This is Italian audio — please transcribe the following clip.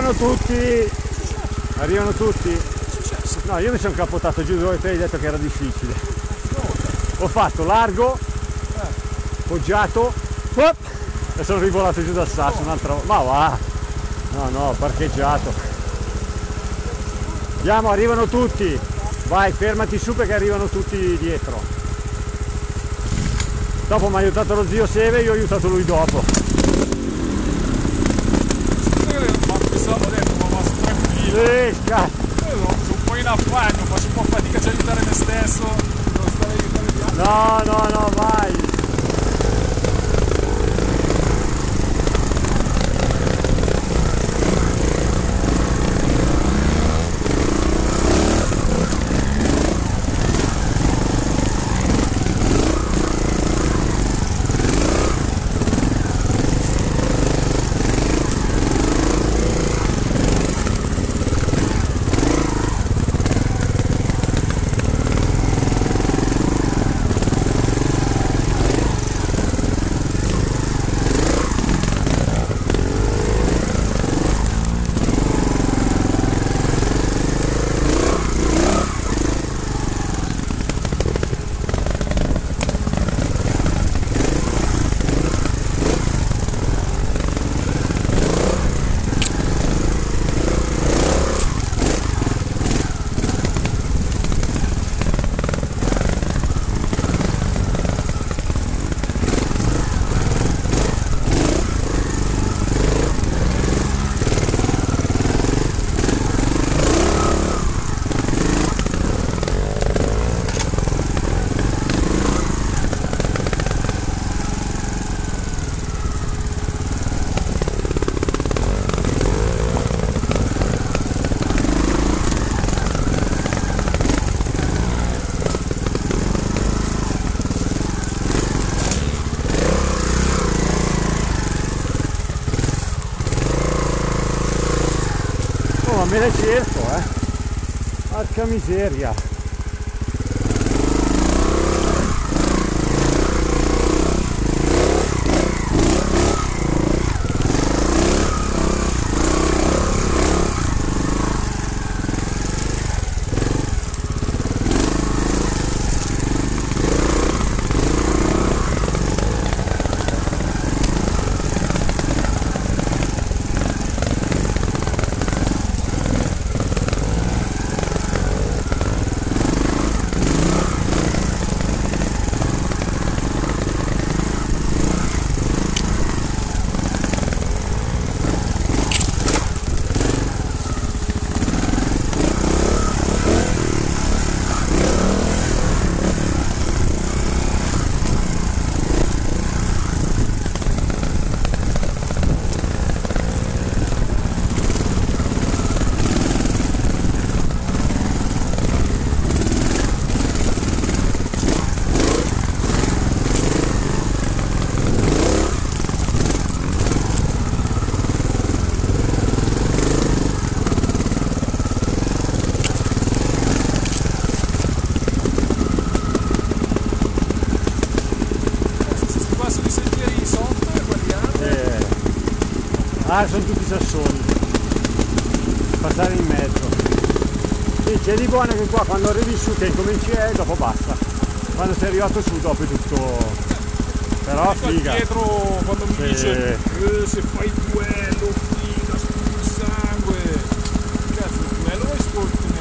arrivano tutti! Arrivano tutti! No, io mi sono capotato giù dove te hai detto che era difficile. Ho fatto largo, poggiato, e sono rivolato giù dal sasso un'altra volta. Ma va! No, no, parcheggiato. Andiamo, arrivano tutti! Vai, fermati su perché arrivano tutti dietro. Dopo mi ha aiutato lo zio Seve e io ho aiutato lui dopo. Sì, cazzo! Sono un po' in affanno, faccio un po' fatica a aiutare me stesso, devo stare a aiutare gli altri. No, no, no, vai! Ma me ne cerco, porca miseria. Ah, sono tutti sassoni. Passare in mezzo. Sì, c'è di buono che qua quando arrivi su che incominci dopo basta. Quando sei arrivato su dopo è tutto. Però figa. Dietro quando mi dice se fai il duello, figa, sputi il sangue. Cazzo, il duello lo ascolti